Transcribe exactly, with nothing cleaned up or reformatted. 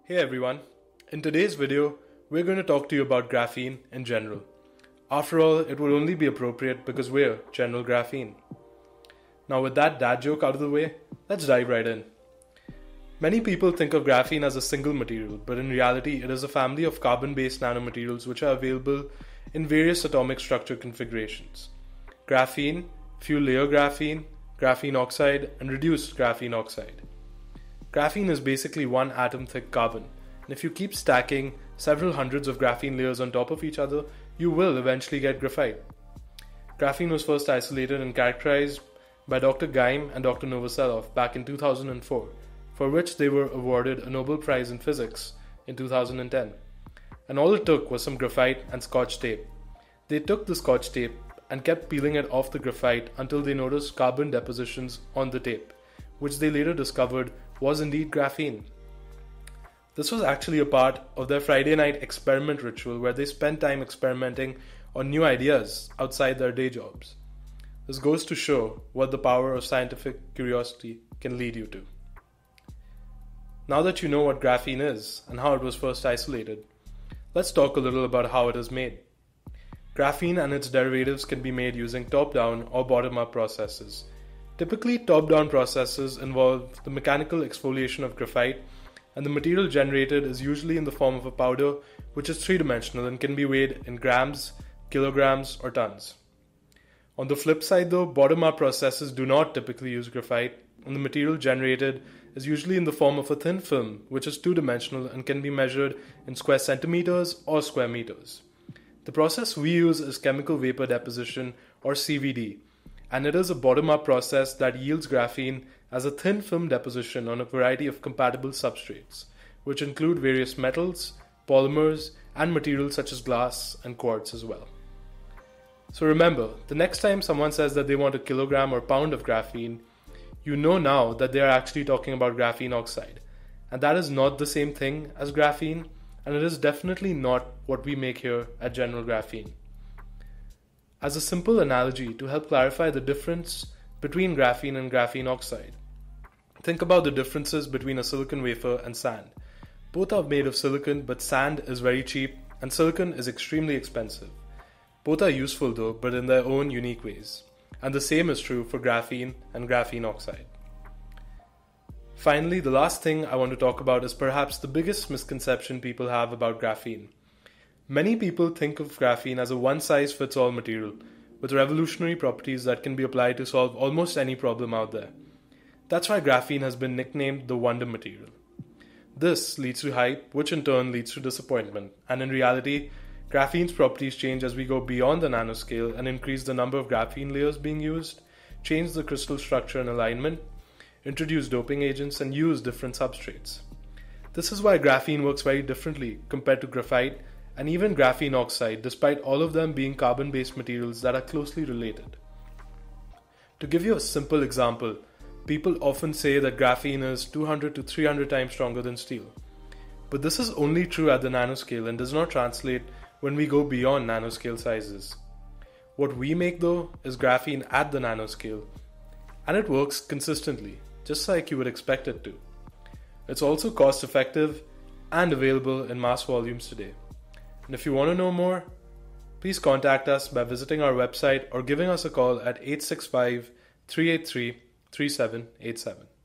Hey everyone, in today's video, we're going to talk to you about graphene in general. After all, it would only be appropriate because we're General Graphene. Now with that dad joke out of the way, let's dive right in. Many people think of graphene as a single material, but in reality it is a family of carbon-based nanomaterials which are available in various atomic structure configurations. Graphene, fuel layer graphene, graphene oxide, and reduced graphene oxide. Graphene is basically one atom-thick carbon, and if you keep stacking several hundreds of graphene layers on top of each other, you will eventually get graphite. Graphene was first isolated and characterized by Doctor Geim and Doctor Novoselov back in two thousand four, for which they were awarded a Nobel Prize in Physics in two thousand ten. And all it took was some graphite and scotch tape. They took the scotch tape and kept peeling it off the graphite until they noticed carbon depositions on the tape, which they later discovered was indeed graphene. This was actually a part of their Friday night experiment ritual where they spent time experimenting on new ideas outside their day jobs. This goes to show what the power of scientific curiosity can lead you to. Now that you know what graphene is and how it was first isolated, let's talk a little about how it is made. Graphene and its derivatives can be made using top-down or bottom-up processes. Typically, top-down processes involve the mechanical exfoliation of graphite, and the material generated is usually in the form of a powder which is three-dimensional and can be weighed in grams, kilograms, or tons. On the flip side though, bottom-up processes do not typically use graphite, and the material generated is usually in the form of a thin film which is two-dimensional and can be measured in square centimeters or square meters. The process we use is chemical vapor deposition, or C V D, and it is a bottom-up process that yields graphene as a thin film deposition on a variety of compatible substrates, which include various metals, polymers, and materials such as glass and quartz as well. So remember, the next time someone says that they want a kilogram or pound of graphene, you know now that they are actually talking about graphene oxide, and that is not the same thing as graphene, and it is definitely not what we make here at General Graphene. As a simple analogy to help clarify the difference between graphene and graphene oxide, think about the differences between a silicon wafer and sand. Both are made of silicon, but sand is very cheap and silicon is extremely expensive. Both are useful though, but in their own unique ways. And the same is true for graphene and graphene oxide. Finally, the last thing I want to talk about is perhaps the biggest misconception people have about graphene. Many people think of graphene as a one-size-fits-all material with revolutionary properties that can be applied to solve almost any problem out there. That's why graphene has been nicknamed the wonder material. This leads to hype, which in turn leads to disappointment, and in reality, graphene's properties change as we go beyond the nanoscale and increase the number of graphene layers being used, change the crystal structure and alignment, introduce doping agents, and use different substrates. This is why graphene works very differently compared to graphite and even graphene oxide, despite all of them being carbon-based materials that are closely related. To give you a simple example, people often say that graphene is two hundred to three hundred times stronger than steel. But this is only true at the nanoscale and does not translate when we go beyond nanoscale sizes. What we make though is graphene at the nanoscale, and it works consistently, just like you would expect it to. It's also cost-effective and available in mass volumes today. And if you want to know more, please contact us by visiting our website or giving us a call at eight six five, three eight three, three seven eight seven.